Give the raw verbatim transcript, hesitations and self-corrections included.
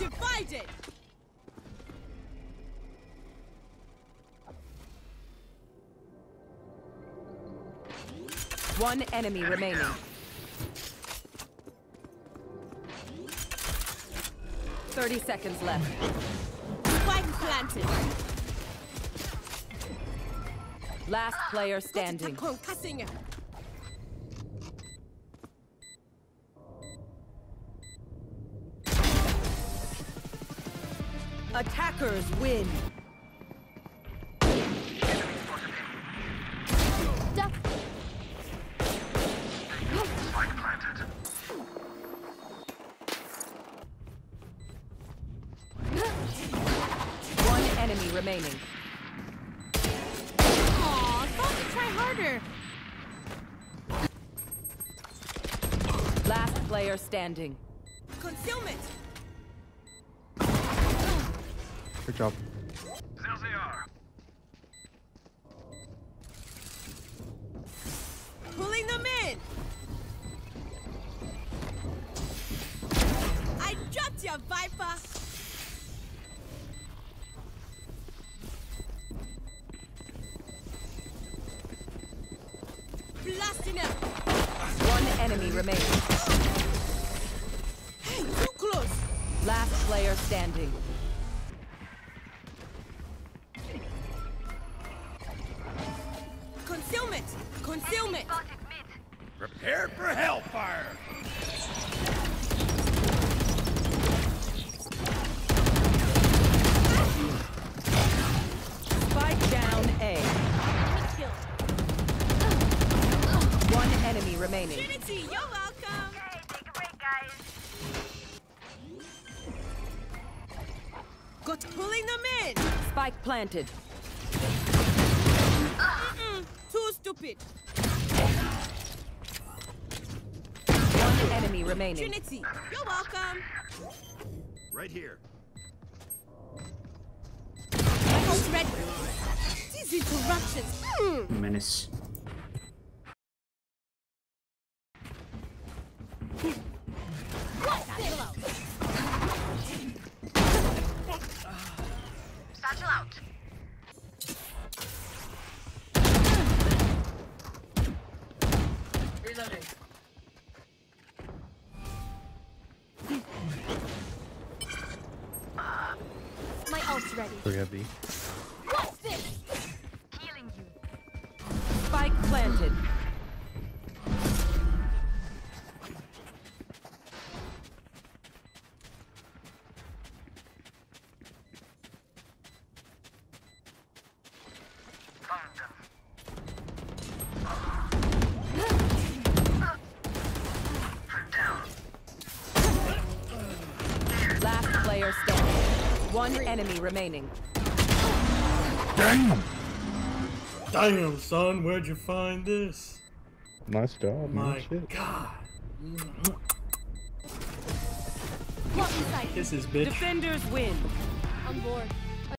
Divided. One enemy remaining. Thirty seconds left. Spike planted. Last player standing. Attackers win. Duck. One enemy remaining. Aw, thought to try harder. Last player standing. Concealment. Good job. There they are. Pulling them in. I dropped your Viper. Blasting up. One enemy remaining. Hey, too close. Last player standing. Concealment. Concealment. Prepared for hellfire. Spike down A. One enemy remaining. Trinity, you're welcome. Okay, take a break, guys. Got pulling them in. Spike planted. Mm-mm, too stupid. One enemy remaining. Trinity, you're welcome. Right here. Ult ready. These interruptions. Mm. Menace. Satchel out. Reloading. My ult's ready. Three heavy. What's this? Healing you. Spike planted. Found them. Last player standing. One enemy remaining. Damn! Damn, son, where'd you find this? Nice job, man. My Shit. God. What inside? Kisses, bitch. Defenders win. On board.